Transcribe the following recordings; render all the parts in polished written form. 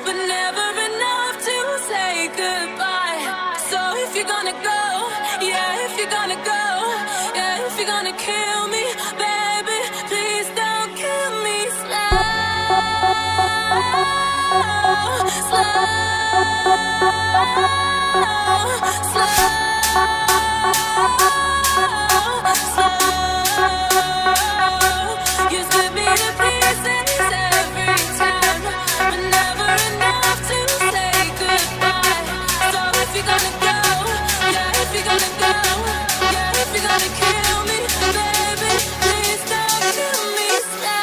but never enough to say goodbye. So if you're gonna go, yeah, if you're gonna go, yeah, if you're gonna kill me, baby, please don't kill me slow, slow, slow. You split me to pieces every time, but never enough to say goodbye. So if you're gonna go, yeah, if you're gonna go, yeah, if you're gonna kill me, baby, please don't kill me slow.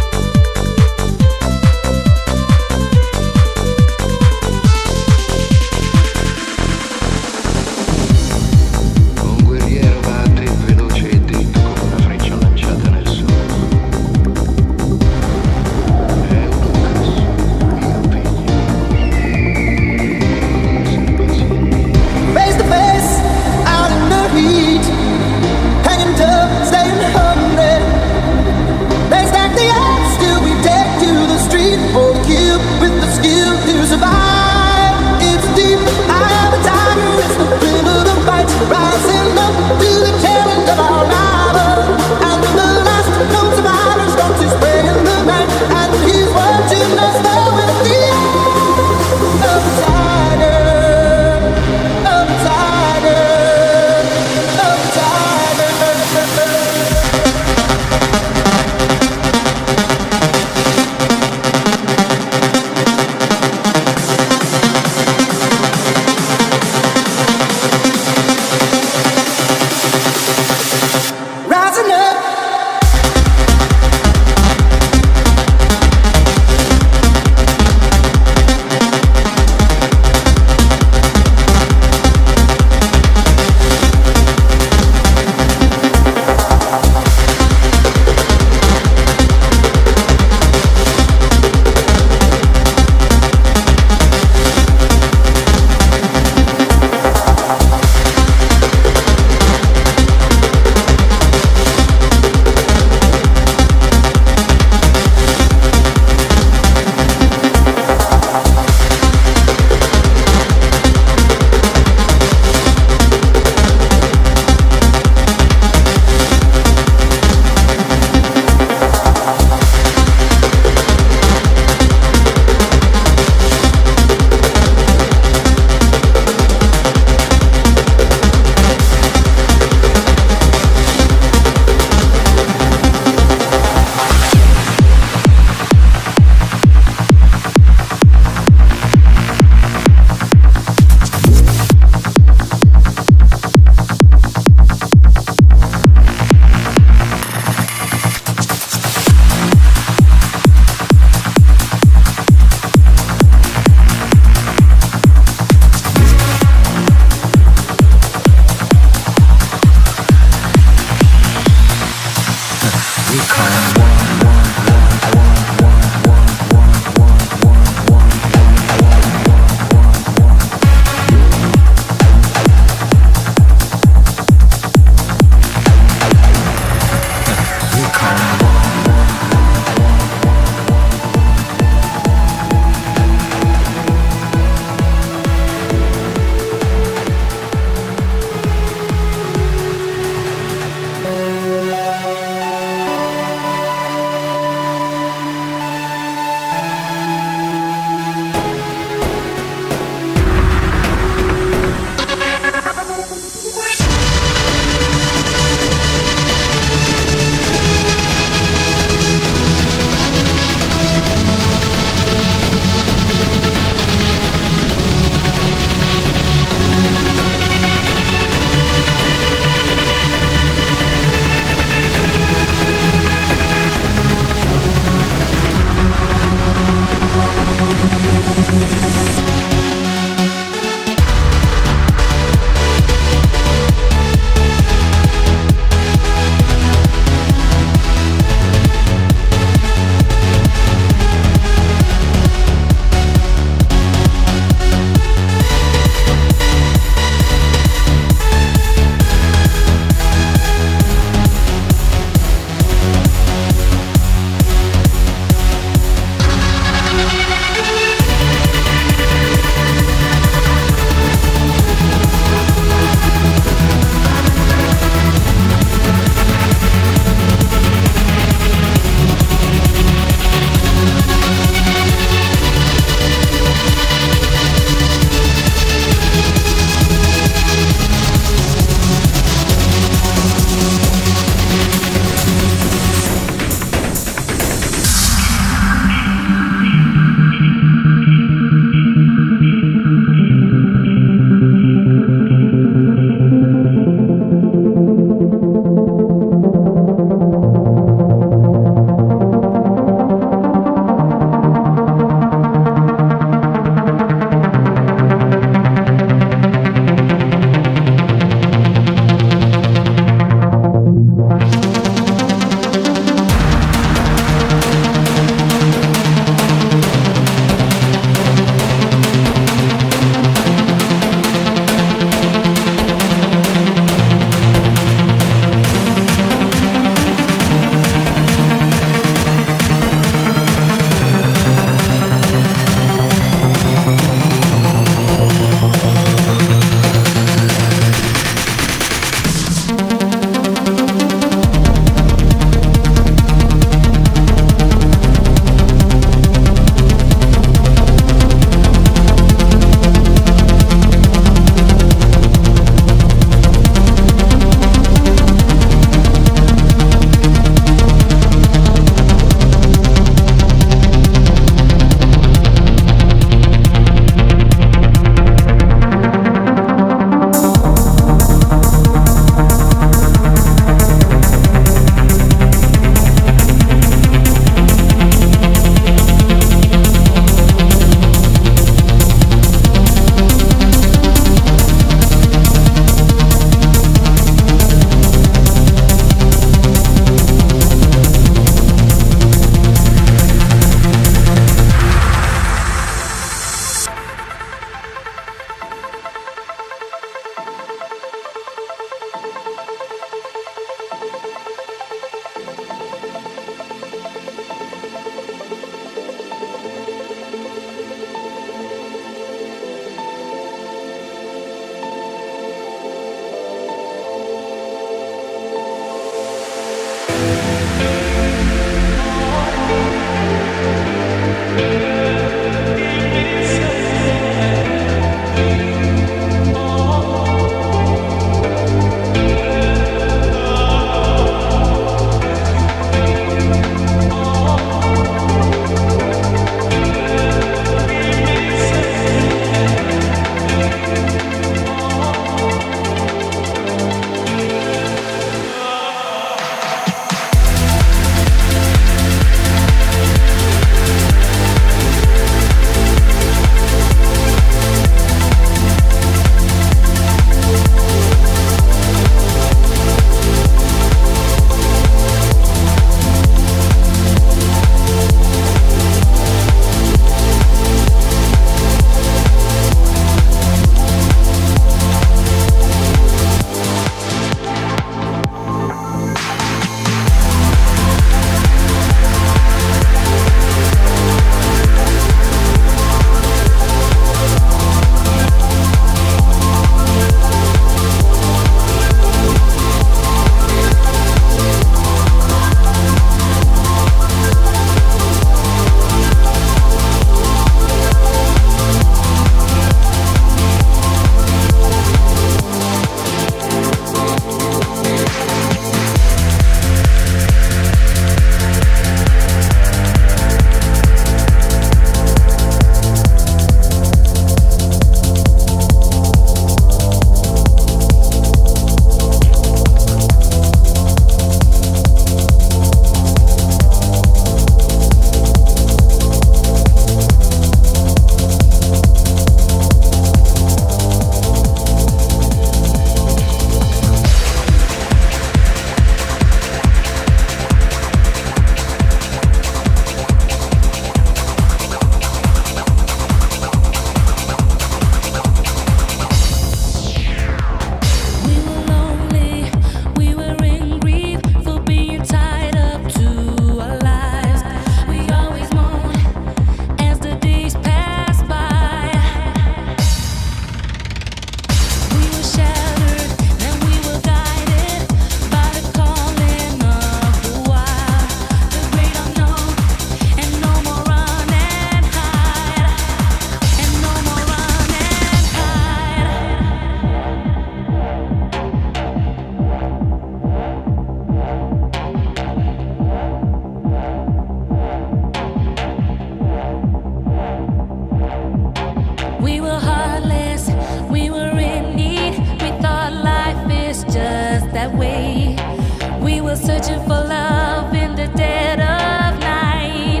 that way. We were searching for love in the dead of night.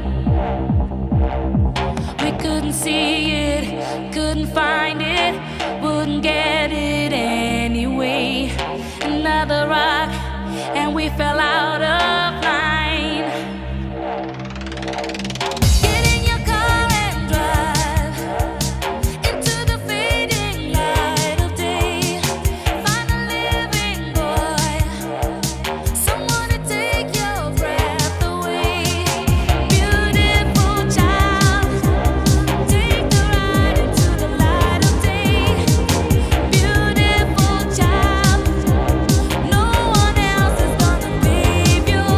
We couldn't see it, couldn't find it, wouldn't get it anyway. Another rock, and we fell out of line. Get in your car and drive into the fading light of day. Find a living boy, someone to take your breath away. Beautiful child, take the ride into the light of day. Beautiful child, no one else is gonna leave you.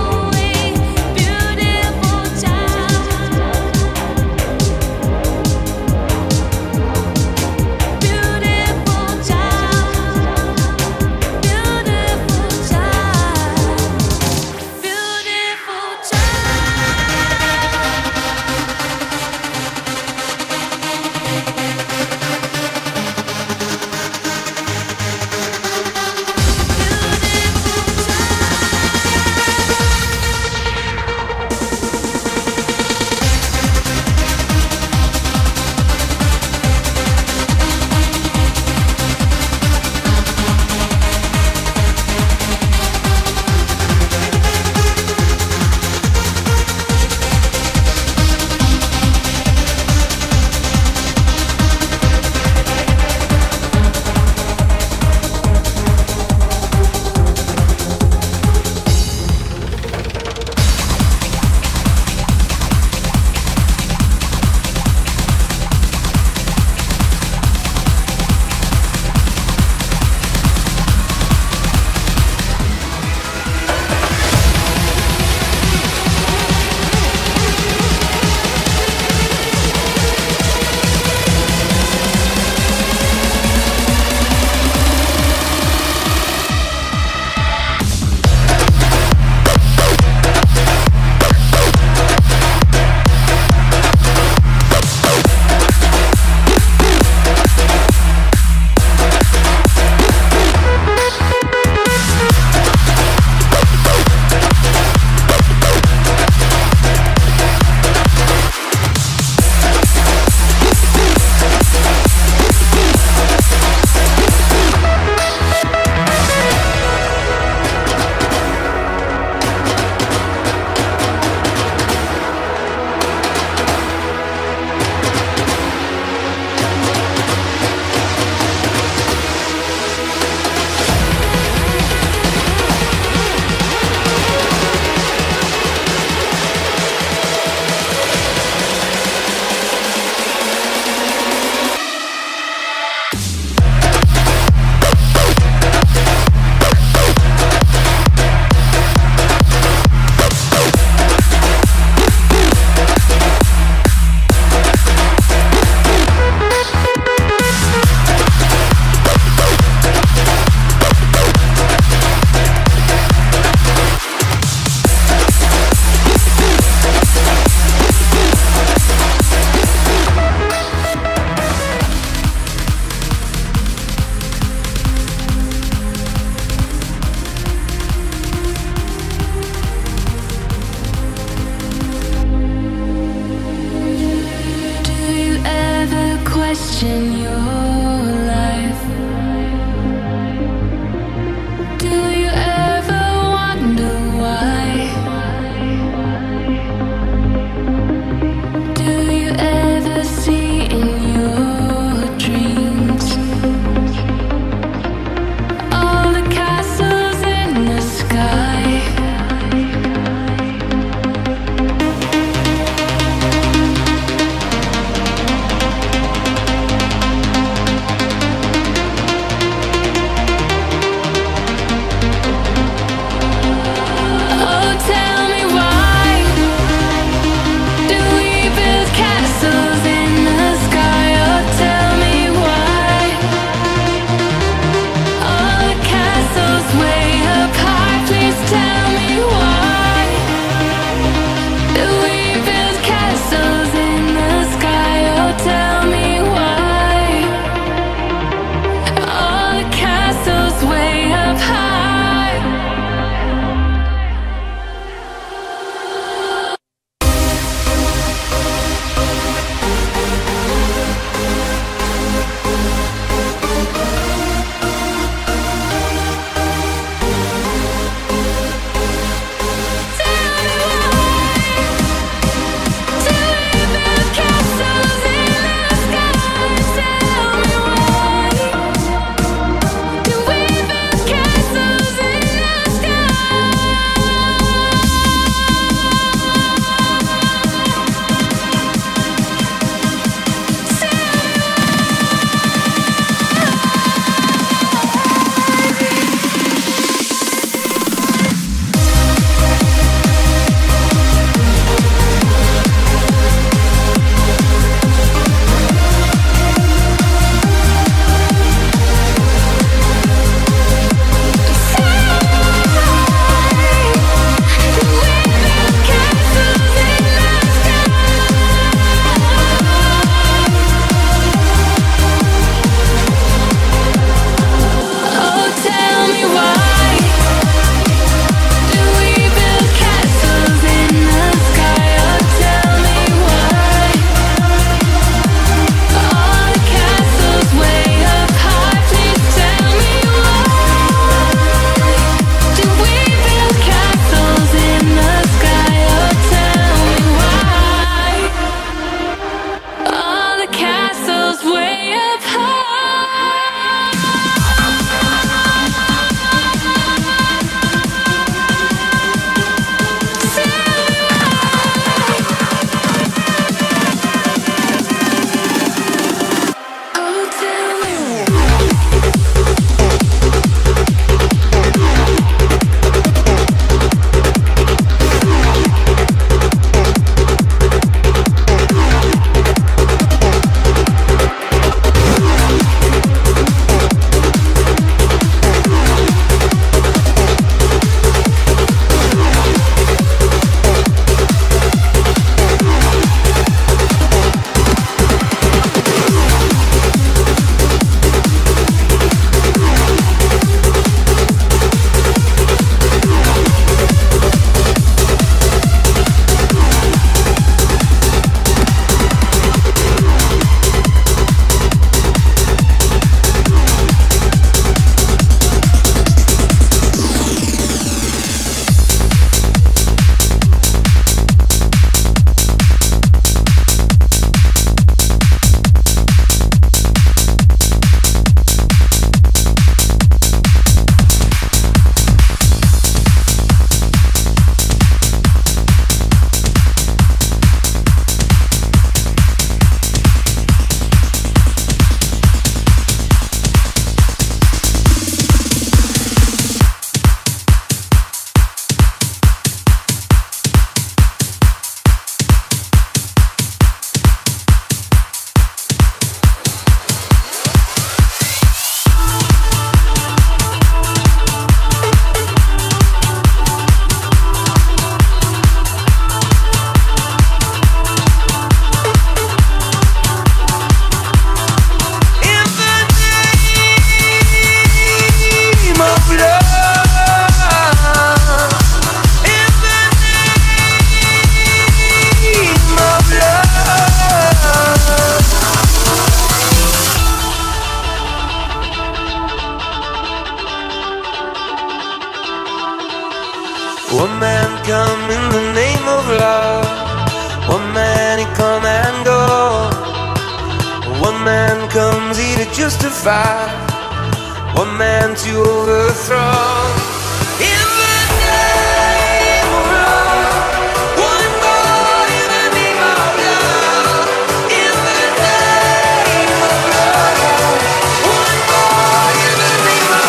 One man come in the name of love. One man he come and go. One man comes here to justify. One man to overthrow. In the name of love. One God in the name of love. In the name of love. One God in the name of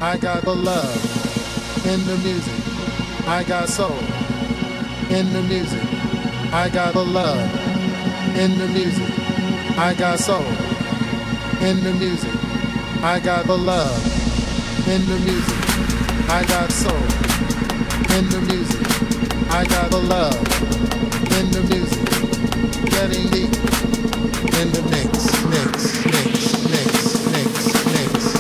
I got the love in the music. I got soul in the music. I got the love in the music. I got soul in the music. I got the love in the music. I got soul in the music. I got the love in the music. Getting deep in the mix, mix, mix, mix, mix, mix.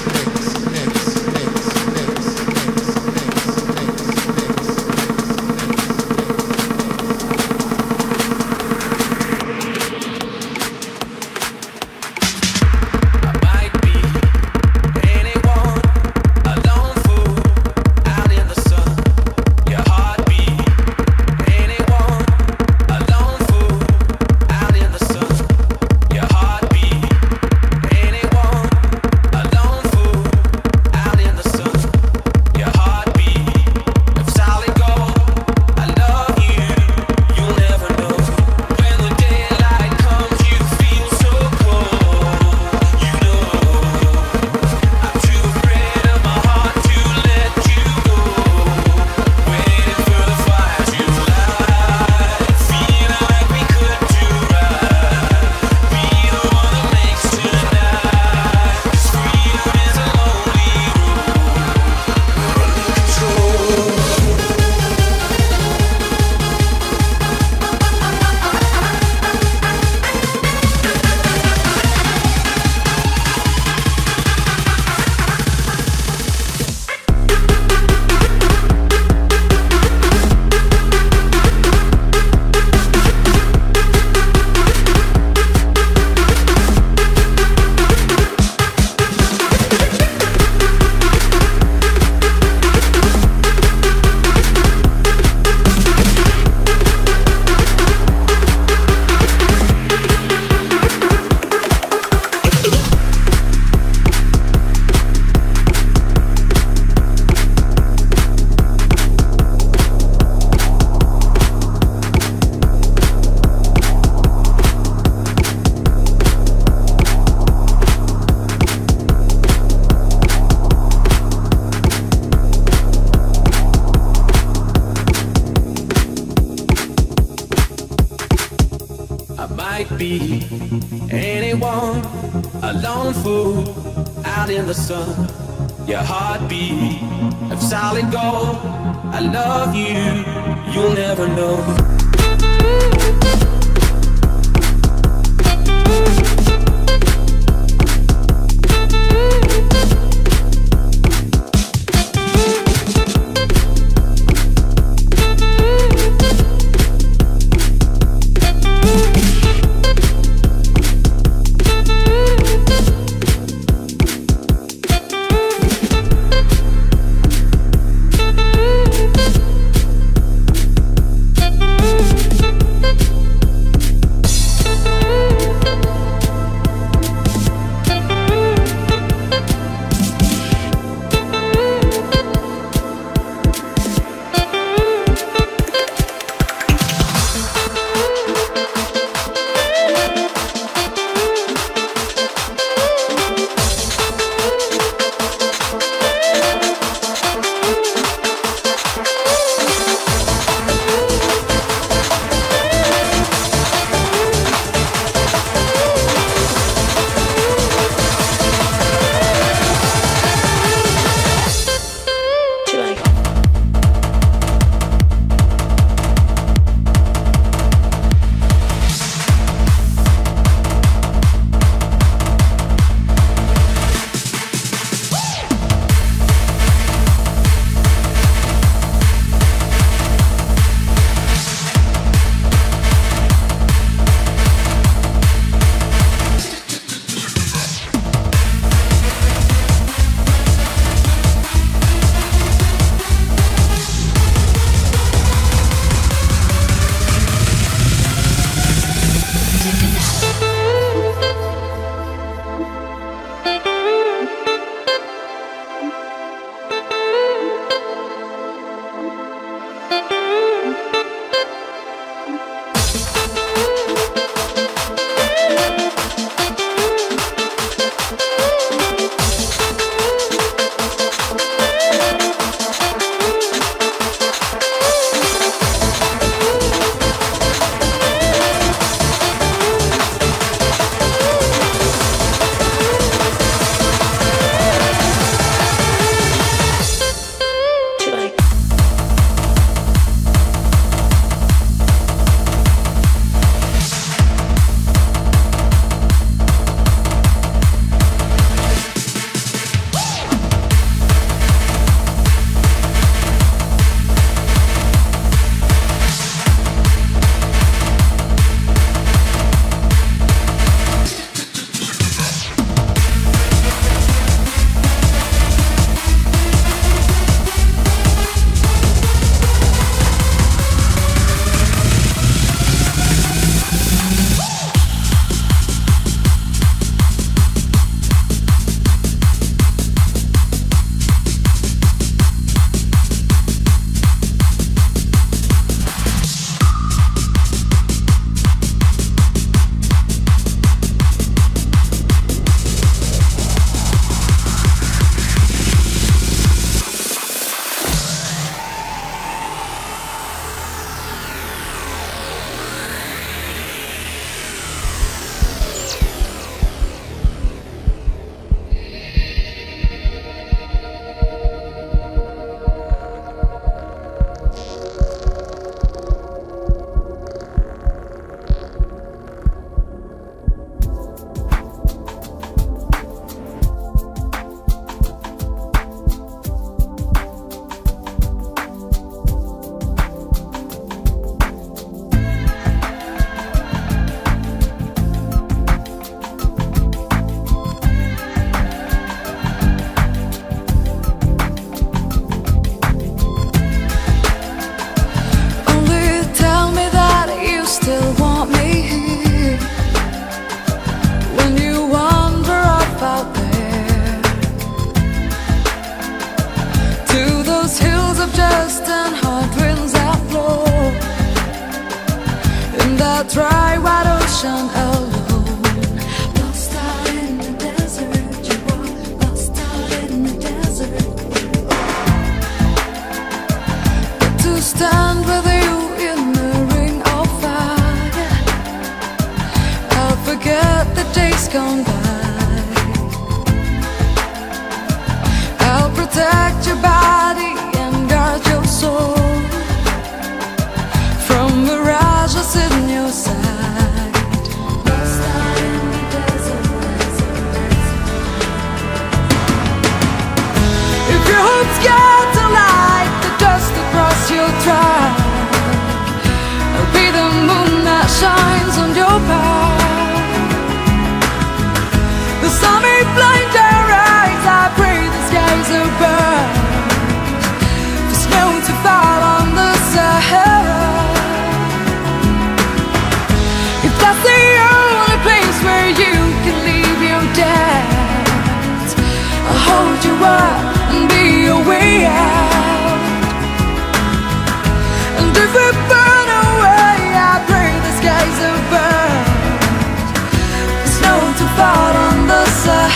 Anyone, a lone fool out in the sun. Your heartbeat of solid gold. I love you, you'll never know.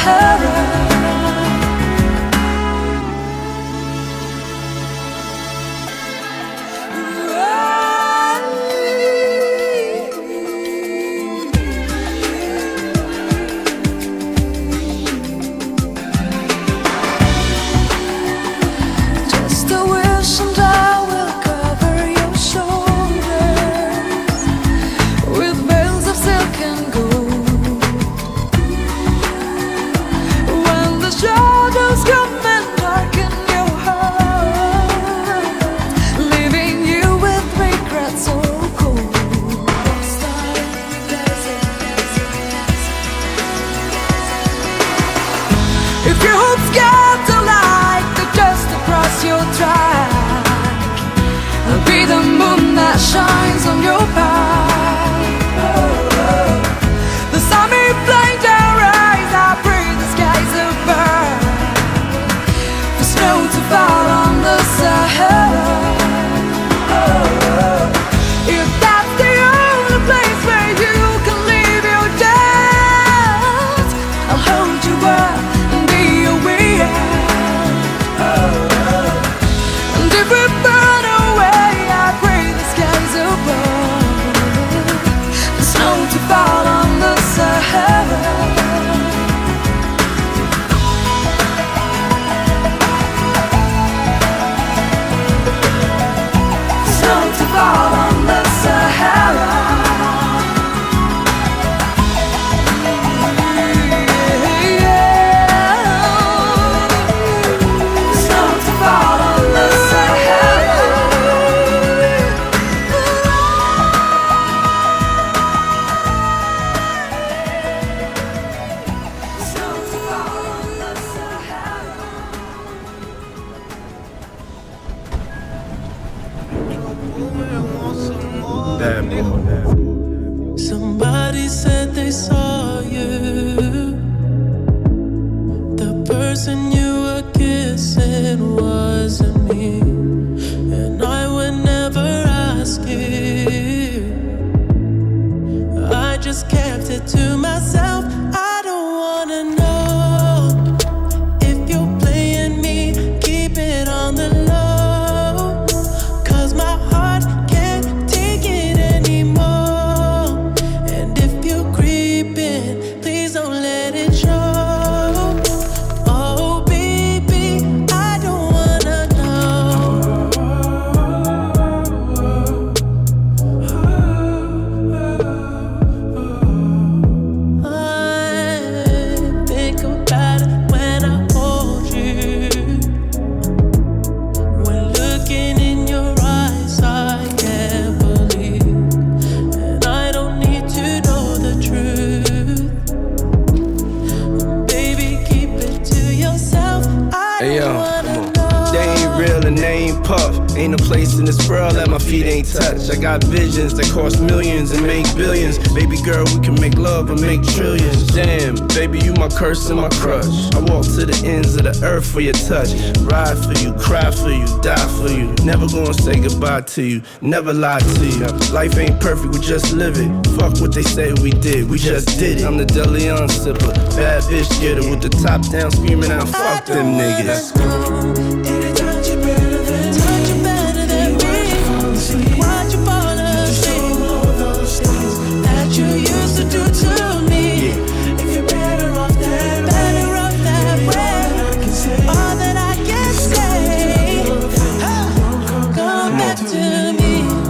Sahara. Shines on your back. The sun may blind our eyes. I pray the skies are burn for snow to fall on the Sahara. If that's the only place where you can leave your doubts, I'll hold you up and be your way out. And if we burn away, I pray the snow to fall on the Sahara. Snow to fall on the Sahara. Snow to fall on the Sahara. Somebody said they saw you. The person you were kissing wasn't me, and I would never ask you. I just kept it to myself. I don't wanna know if you're playing me. Keep it on the low, 'cause my heart can't take it anymore. And if you're creeping, please don't let it show. Oh baby, I don't wanna know. I think about it when I hold you. When looking in your eyes, I can't believe, and I don't need to know the truth. Baby, keep it to yourself. I Hey, yo, don't wanna come on. know. They ain't real and they ain't puff. Ain't a place in this world that my feet ain't touch. I got visions that cost millions and make billions. Baby girl, we can make love and make trillions. Damn, baby, you my curse and my crush. I walk to the ends of the earth for your touch. Ride for you, cry for you, die for you. Never gonna say goodbye to you, never lie to you. Life ain't perfect, we just live it. Fuck what they say we did, we just did it. I'm the Deleon sipper, bad bitch getter with the top down screaming out, fuck them niggas. Why'd you fall asleep? That you used to do to me. If you're better off that way, all that I can say, come back to me.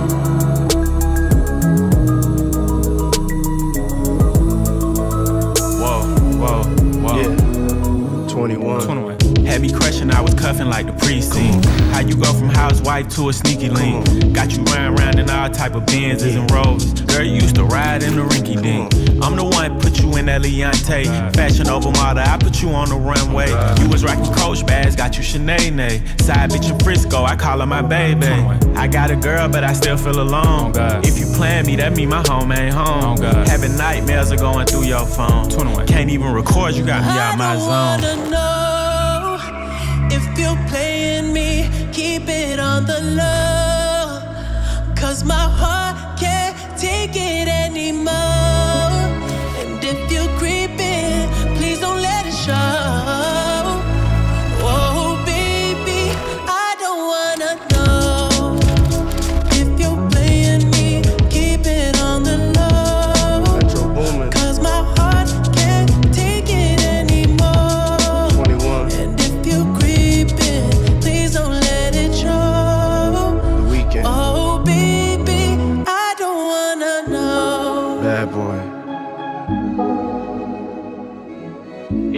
Whoa. Yeah, 21. Had me crushing, I was cuffing like the precinct. How you go from housewife to a sneaky link? Got you riding around in all type of Benzes and Rovers. Girl, you used to ride in the rinky dink. I'm the one put you in that Leontay. Fashion over model, I put you on the runway. You was rocking Coach bags, got you Sinead. Side bitch in Frisco, I call her my baby. I got a girl, but I still feel alone. If you plan me, that mean my home ain't home. Having nightmares are going through your phone. Can't even record, you got me out my zone. I don't wanna know if you're playing me. Keep it on the low, 'cause my heart can't take it anymore. And if you're creeping, please don't let it show.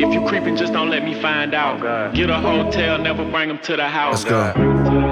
If you creeping, just don't let me find out. Get a hotel, never bring them to the house. Let's go.